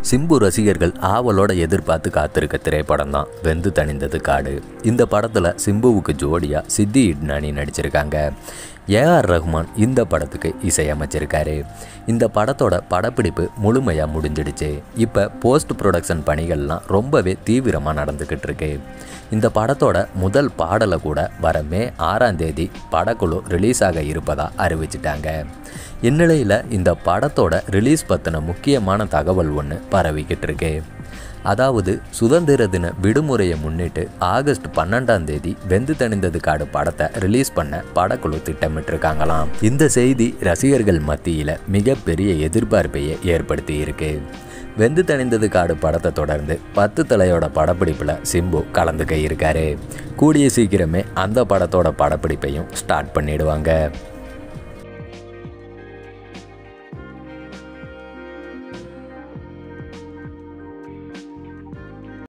சிம்பு ரசிகர்கள் ஆவலோட எதிர்பார்த்து காத்திருக்க திரைப்படம் தான் வெந்து தணிந்தது காடு. இந்த படத்தில் சிம்புவுக்கு ஜோடியாக சித்தி இட்னானி நடிச்சிருக்காங்க. ஏஆர் ரஹ்மான் இந்த படத்துக்கு இசையமைச்சிருக்காரு. இந்த படத்தோட படப்பிடிப்பு முழுமையாக முடிஞ்சிடுச்சு. இப்போ போஸ்ட் ப்ரொடக்ஷன் பணிகள்லாம் ரொம்பவே தீவிரமாக நடந்துக்கிட்டு இருக்கு. இந்த படத்தோட முதல் பாடலை கூட வர மே 6ஆம் தேதி படக்குழு ரிலீஸ் ஆக இருப்பதாக அறிவிச்சிட்டாங்க. இந்நிலையில் இந்த படத்தோட ரிலீஸ் பற்றின முக்கியமான தகவல் ஒன்று பரவிக்கிட்டு இருக்கு. அதாவது சுதந்திர தின விடுமுறையை முன்னிட்டு ஆகஸ்ட் 12ஆம் தேதி வெந்து தணிந்தது காடு படத்தை ரிலீஸ் பண்ண படக்குழு திட்டமிட்டிருக்காங்களாம். இந்த செய்தி ரசிகர்கள் மத்தியில் மிகப்பெரிய எதிர்பார்ப்பையை ஏற்படுத்தி இருக்கு. வெந்து தணிந்தது காடு படத்தை தொடர்ந்து 10 தலையோட படப்பிடிப்பில் சிம்பு கலந்துக்க இருக்காரு. கூடிய சீக்கிரமே அந்த படத்தோட படப்பிடிப்பையும் ஸ்டார்ட் பண்ணிடுவாங்க.